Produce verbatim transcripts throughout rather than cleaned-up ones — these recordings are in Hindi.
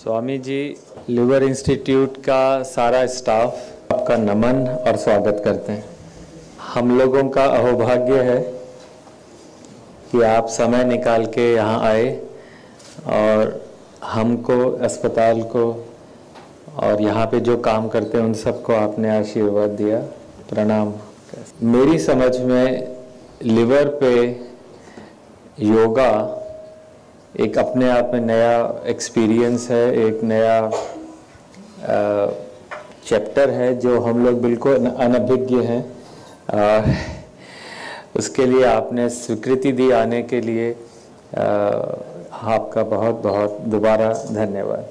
स्वामी जी, लिवर इंस्टीट्यूट का सारा स्टाफ आपका नमन और स्वागत करते हैं। हम लोगों का अहोभाग्य है कि आप समय निकाल के यहाँ आए और हमको, अस्पताल को और यहाँ पे जो काम करते हैं उन सबको आपने आशीर्वाद दिया। प्रणाम। मेरी समझ में लिवर पे योगा एक अपने आप में नया एक्सपीरियंस है, एक नया चैप्टर है जो हम लोग बिल्कुल अनभिज्ञ हैं। आ, उसके लिए आपने स्वीकृति दी आने के लिए, आ, आपका बहुत बहुत दोबारा धन्यवाद।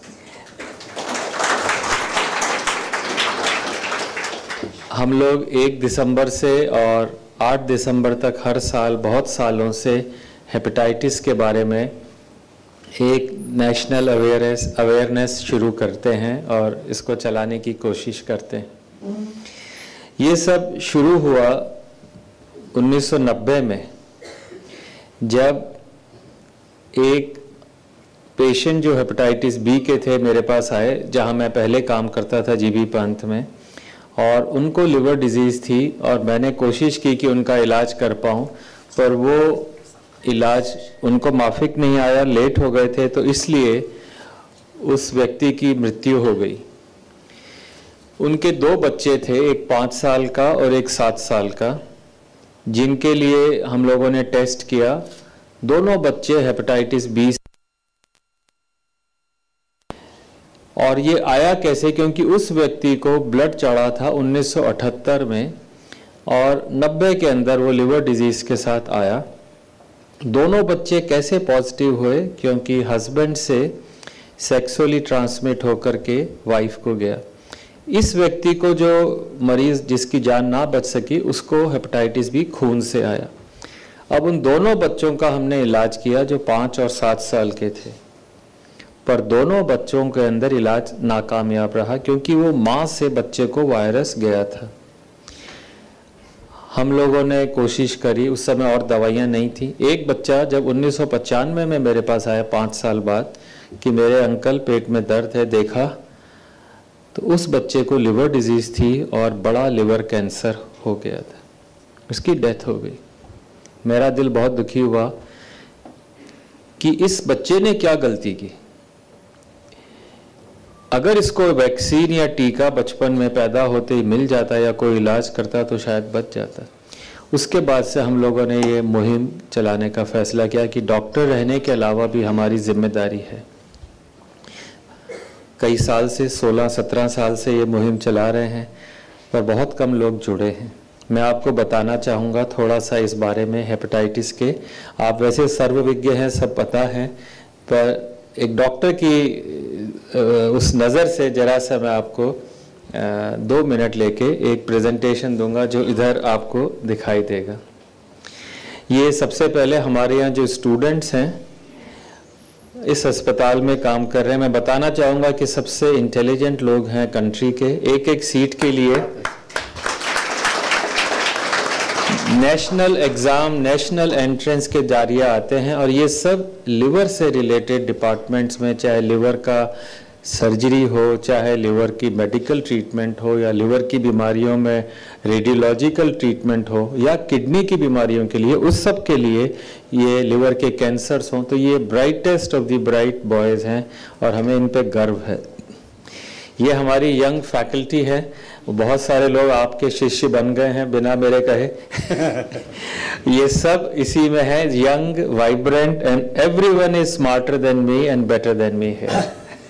हम लोग एक दिसंबर से और आठ दिसंबर तक हर साल बहुत सालों से हेपेटाइटिस के बारे में एक नेशनल अवेयरनेस अवेयरनेस शुरू करते हैं और इसको चलाने की कोशिश करते हैं। ये सब शुरू हुआ उन्नीस सौ नब्बे में, जब एक पेशेंट जो हेपेटाइटिस बी के थे मेरे पास आए, जहां मैं पहले काम करता था जीबी पंत में, और उनको लिवर डिजीज़ थी और मैंने कोशिश की कि उनका इलाज कर पाऊँ, पर वो इलाज उनको माफिक नहीं आया, लेट हो गए थे, तो इसलिए उस व्यक्ति की मृत्यु हो गई। उनके दो बच्चे थे, एक पाँच साल का और एक सात साल का, जिनके लिए हम लोगों ने टेस्ट किया। दोनों बच्चे हेपेटाइटिस बी, और ये आया कैसे? क्योंकि उस व्यक्ति को ब्लड चढ़ा था उन्नीस सौ अठहत्तर में और नब्बे के अंदर वो लिवर डिजीज़ के साथ आया। दोनों बच्चे कैसे पॉजिटिव हुए? क्योंकि हस्बैंड से सेक्सुअली ट्रांसमिट होकर के वाइफ को गया। इस व्यक्ति को, जो मरीज जिसकी जान ना बच सकी, उसको हेपेटाइटिस बी खून से आया। अब उन दोनों बच्चों का हमने इलाज किया जो पाँच और सात साल के थे, पर दोनों बच्चों के अंदर इलाज नाकामयाब रहा क्योंकि वो माँ से बच्चे को वायरस गया था। हम लोगों ने कोशिश करी, उस समय और दवाइयाँ नहीं थी। एक बच्चा जब उन्नीस सौ पचानवे में मेरे पास आया पाँच साल बाद कि मेरे अंकल पेट में दर्द है, देखा तो उस बच्चे को लिवर डिजीज़ थी और बड़ा लिवर कैंसर हो गया था, उसकी डेथ हो गई। मेरा दिल बहुत दुखी हुआ कि इस बच्चे ने क्या गलती की। अगर इसको वैक्सीन या टीका बचपन में पैदा होते ही मिल जाता या कोई इलाज करता तो शायद बच जाता। उसके बाद से हम लोगों ने ये मुहिम चलाने का फैसला किया कि डॉक्टर रहने के अलावा भी हमारी जिम्मेदारी है। कई साल से, सोलह सत्रह साल से ये मुहिम चला रहे हैं, पर बहुत कम लोग जुड़े हैं। मैं आपको बताना चाहूँगा थोड़ा सा इस बारे में हेपेटाइटिस के। आप वैसे सर्वविज्ञ हैं, सब पता है, पर एक डॉक्टर की उस नज़र से जरा सा मैं आपको दो मिनट लेके एक प्रेजेंटेशन दूंगा जो इधर आपको दिखाई देगा। ये सबसे पहले हमारे यहाँ जो स्टूडेंट्स हैं इस अस्पताल में काम कर रहे हैं। मैं बताना चाहूँगा कि सबसे इंटेलिजेंट लोग हैं कंट्री के। एक एक सीट के लिए नेशनल एग्ज़ाम, नेशनल एंट्रेंस के जारिया आते हैं, और ये सब लिवर से रिलेटेड डिपार्टमेंट्स में, चाहे लिवर का सर्जरी हो, चाहे लिवर की मेडिकल ट्रीटमेंट हो, या लिवर की बीमारियों में रेडियोलॉजिकल ट्रीटमेंट हो, या किडनी की बीमारियों के लिए, उस सब के लिए, ये लिवर के कैंसर्स हों, तो ये brightest of the bright boys हैं और हमें इन पे गर्व है। ये हमारी यंग फैकल्टी है, बहुत सारे लोग आपके शिष्य बन गए हैं बिना मेरे कहे। ये सब इसी में है, young, vibrant, and everyone is smarter than me and better than me है।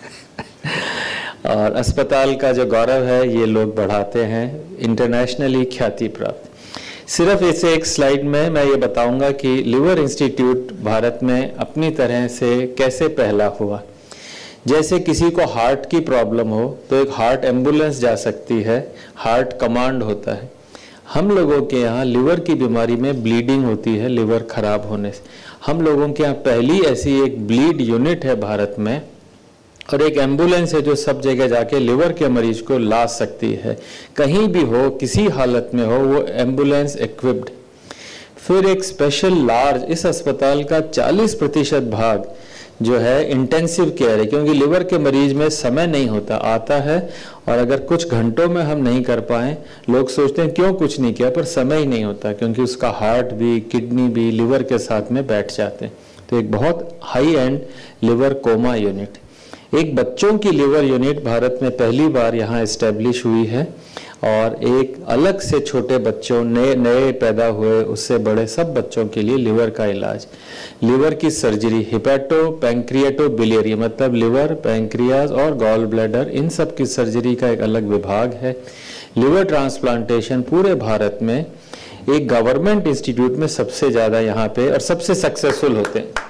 और अस्पताल का जो गौरव है ये लोग बढ़ाते हैं, इंटरनेशनली ख्याति प्राप्त। सिर्फ इस एक स्लाइड में मैं ये बताऊंगा कि लिवर इंस्टीट्यूट भारत में अपनी तरह से कैसे पहला हुआ। जैसे किसी को हार्ट की प्रॉब्लम हो तो एक हार्ट एम्बुलेंस जा सकती है, हार्ट कमांड होता है। हम लोगों के यहाँ लिवर की बीमारी में ब्लीडिंग होती है, लिवर खराब होने से। हम लोगों के यहाँ पहली ऐसी एक ब्लीड यूनिट है भारत में, और एक एम्बुलेंस है जो सब जगह जाके लिवर के मरीज को ला सकती है। कहीं भी हो, किसी हालत में हो, वो एम्बुलेंस इक्विप्ड। फिर एक स्पेशल लार्ज, इस अस्पताल का चालीस प्रतिशत भाग जो है इंटेंसिव केयर है, क्योंकि लिवर के मरीज में समय नहीं होता, आता है और अगर कुछ घंटों में हम नहीं कर पाए, लोग सोचते हैं क्यों कुछ नहीं किया, पर समय ही नहीं होता क्योंकि उसका हार्ट भी, किडनी भी लिवर के साथ में बैठ जाते हैं। तो एक बहुत high end liver coma unit, एक बच्चों की लिवर यूनिट भारत में पहली बार यहाँ इस्टेब्लिश हुई है, और एक अलग से छोटे बच्चों, नए नए पैदा हुए, उससे बड़े सब बच्चों के लिए लिवर का इलाज, लिवर की सर्जरी, हिपैटो पैंक्रियाटो बिलियरी, मतलब लिवर, पैंक्रियाज और गॉल ब्लैडर, इन सब की सर्जरी का एक अलग विभाग है। लिवर ट्रांसप्लांटेशन पूरे भारत में एक गवर्नमेंट इंस्टीट्यूट में सबसे ज़्यादा यहाँ पे और सबसे सक्सेसफुल होते हैं।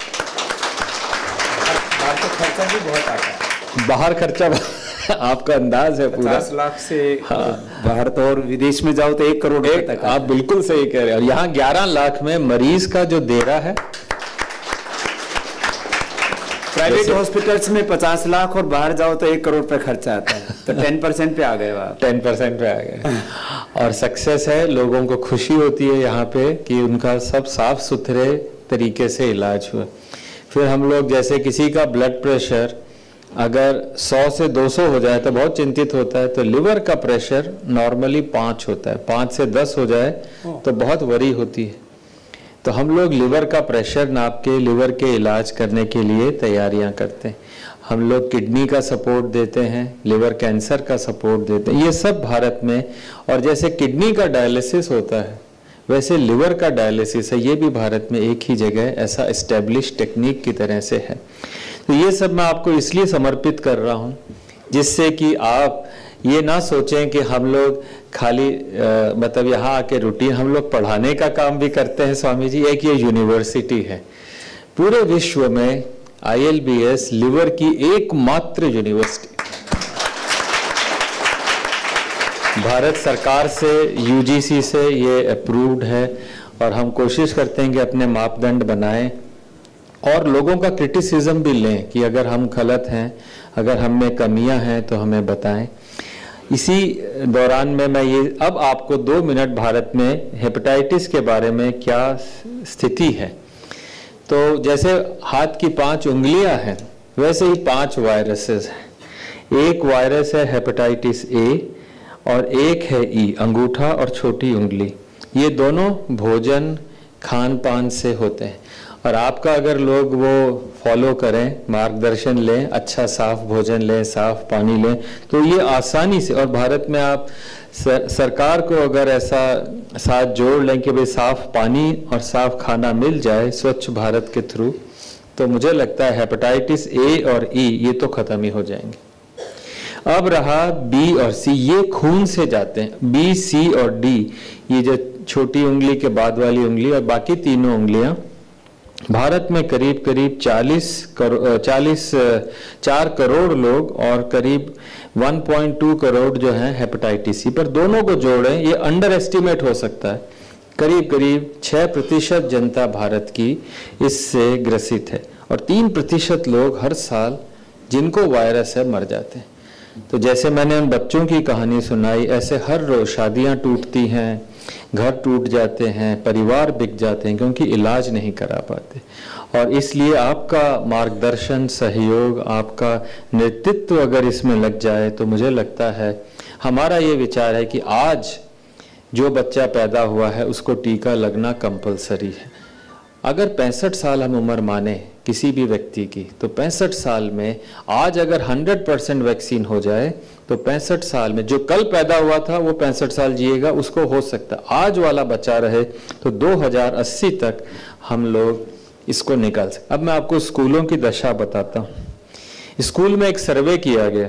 बाहर का खर्चा भी बहुत आता है। बाहर खर्चा आपका अंदाज है पूरा, पचास लाख से हाँ। बाहर तो और विदेश में जाओ तो एक करोड़ रुपए तक। आप बिल्कुल सही कह रहे हैं। और यहाँ ग्यारह लाख में मरीज का जो दे रहा है, प्राइवेट हॉस्पिटल्स में पचास लाख और बाहर जाओ तो एक करोड़ रुपए खर्चा आता है, तो टेन परसेंट पे आ गए आप। टेन परसेंट पे आ गए और सक्सेस है, लोगों को खुशी होती है यहाँ पे कि उनका सब साफ सुथरे तरीके से इलाज हुआ। फिर हम लोग जैसे किसी का ब्लड प्रेशर अगर सौ से दो सौ हो जाए तो बहुत चिंतित होता है, तो लिवर का प्रेशर नॉर्मली पाँच होता है, पाँच से दस हो जाए तो बहुत वरी होती है। तो हम लोग लिवर का प्रेशर नाप के लिवर के इलाज करने के लिए तैयारियां करते हैं। हम लोग किडनी का सपोर्ट देते हैं, लिवर कैंसर का सपोर्ट देते हैं, ये सब भारत में। और जैसे किडनी का डायलिसिस होता है वैसे लिवर का डायलिसिस है, ये भी भारत में एक ही जगह ऐसा एस्टेब्लिश टेक्निक की तरह से है। तो ये सब मैं आपको इसलिए समर्पित कर रहा हूँ जिससे कि आप ये ना सोचें कि हम लोग खाली आ, मतलब यहाँ आके रूटीन, हम लोग पढ़ाने का काम भी करते हैं स्वामी जी। एक ये यूनिवर्सिटी है, पूरे विश्व में I L B S liver की एकमात्र यूनिवर्सिटी, भारत सरकार से, यू जी सी से ये अप्रूव्ड है। और हम कोशिश करते हैं कि अपने मापदंड बनाएं और लोगों का क्रिटिसिज्म भी लें कि अगर हम गलत हैं, अगर हम में कमियां हैं तो हमें बताएं। इसी दौरान में मैं ये अब आपको दो मिनट भारत में हेपेटाइटिस के बारे में क्या स्थिति है। तो जैसे हाथ की पांच उंगलियां हैं वैसे ही पांच वायरसेस हैं। एक वायरस है हेपेटाइटिस ए और एक है ई, अंगूठा और छोटी उंगली। ये दोनों भोजन खान पान से होते हैं, और आपका अगर लोग वो फॉलो करें, मार्गदर्शन लें, अच्छा साफ भोजन लें, साफ पानी लें, तो ये आसानी से, और भारत में आप सर, सरकार को अगर ऐसा साथ जोड़ लें कि भाई साफ पानी और साफ खाना मिल जाए स्वच्छ भारत के थ्रू, तो मुझे लगता है हेपेटाइटिस ए और ई ये तो खत्म ही हो जाएंगे। अब रहा बी और सी, ये खून से जाते हैं। बी, सी और डी, ये जो छोटी उंगली के बाद वाली उंगली और बाकी तीनों उंगलियां, भारत में करीब करीब चालीस करोड़ चालीस चार करोड़ लोग और करीब एक पॉइंट दो करोड़ जो हैं हेपेटाइटिस सी, पर दोनों को जोड़ें ये अंडर एस्टिमेट हो सकता है। करीब करीब छह प्रतिशत जनता भारत की इससे ग्रसित है और तीन प्रतिशत लोग हर साल जिनको वायरस है मर जाते हैं। तो जैसे मैंने उन बच्चों की कहानी सुनाई, ऐसे हर रोज शादियां टूटती हैं, घर टूट जाते हैं, परिवार बिक जाते हैं क्योंकि इलाज नहीं करा पाते। और इसलिए आपका मार्गदर्शन, सहयोग, आपका नेतृत्व अगर इसमें लग जाए तो मुझे लगता है, हमारा ये विचार है कि आज जो बच्चा पैदा हुआ है उसको टीका लगना कंपलसरी है। अगर पैंसठ साल हम उम्र माने किसी भी व्यक्ति की, तो पैंसठ साल में आज अगर सौ परसेंट वैक्सीन हो जाए तो पैंसठ साल में जो कल पैदा हुआ था वो पैंसठ साल जिएगा, उसको हो सकता है आज वाला बचा रहे तो दो हज़ार अस्सी तक हम लोग इसको निकाल सकते। अब मैं आपको स्कूलों की दशा बताता हूँ। स्कूल में एक सर्वे किया गया,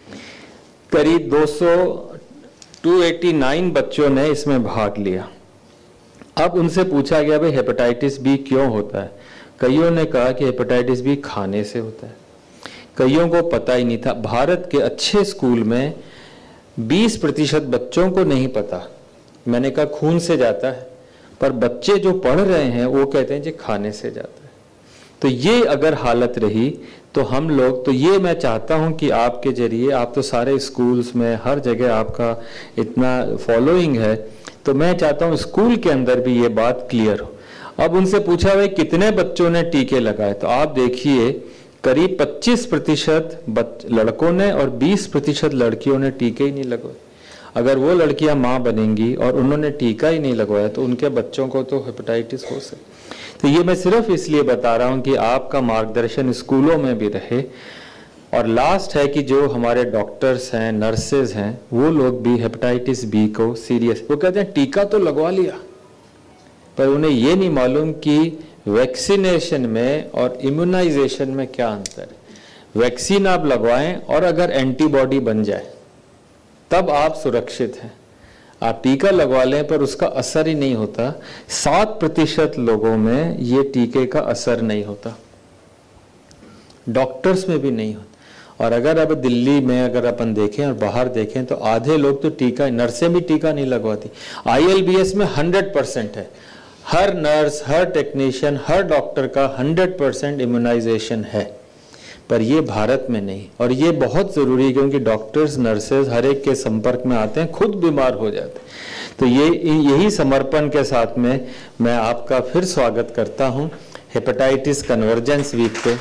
करीब दो सौ दो सौ नवासी बच्चों ने इसमें भाग लिया। अब उनसे पूछा गया भाई हेपेटाइटिस बी क्यों होता है। कईयों ने कहा कि हेपेटाइटिस बी खाने से होता है, कईयों को पता ही नहीं था। भारत के अच्छे स्कूल में बीस प्रतिशत बच्चों को नहीं पता। मैंने कहा खून से जाता है, पर बच्चे जो पढ़ रहे हैं वो कहते हैं जी खाने से जाता है। तो ये अगर हालत रही तो हम लोग, तो ये मैं चाहता हूं कि आपके जरिए, आप तो सारे स्कूल्स में हर जगह आपका इतना फॉलोइंग है, तो मैं चाहता हूं स्कूल के अंदर भी ये बात क्लियर हो। अब उनसे पूछा भाई कितने बच्चों ने टीके लगाए, तो आप देखिए करीब पच्चीस प्रतिशत लड़कों ने और बीस प्रतिशत लड़कियों ने टीके ही नहीं लगवाए। अगर वो लड़कियां माँ बनेंगी और उन्होंने टीका ही नहीं लगवाया तो उनके बच्चों को तो हेपेटाइटिस हो सकती। तो ये मैं सिर्फ इसलिए बता रहा हूँ कि आपका मार्गदर्शन स्कूलों में भी रहे। और लास्ट है कि जो हमारे डॉक्टर्स हैं, नर्सेज हैं, वो लोग भी हेपेटाइटिस बी को सीरियस, वो कहते हैं टीका तो लगवा लिया, पर उन्हें ये नहीं मालूम कि वैक्सीनेशन में और इम्यूनाइजेशन में क्या अंतर है। वैक्सीन आप लगवाएं और अगर एंटीबॉडी बन जाए तब आप सुरक्षित हैं। आप टीका लगवा लें पर उसका असर ही नहीं होता। सात प्रतिशत लोगों में ये टीके का असर नहीं होता, डॉक्टर्स में भी नहीं होता। और अगर अब दिल्ली में अगर अपन देखें और बाहर देखें तो आधे लोग तो टीका, नर्सें भी टीका नहीं लगवाती। आई एल बी एस में हंड्रेड परसेंट है, हर नर्स, हर टेक्नीशियन, हर डॉक्टर का हंड्रेड परसेंट इम्यूनाइजेशन है, पर ये भारत में नहीं। और ये बहुत ज़रूरी है क्योंकि डॉक्टर्स, नर्सेज हर एक के संपर्क में आते हैं, खुद बीमार हो जाते हैं। तो ये यही समर्पण के साथ में मैं आपका फिर स्वागत करता हूँ हेपेटाइटिस कन्वर्जेंस वीक पे।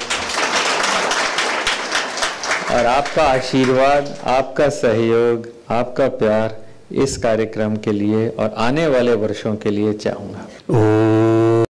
और आपका आशीर्वाद, आपका सहयोग, आपका प्यार इस कार्यक्रम के लिए और आने वाले वर्षों के लिए चाहूँगा।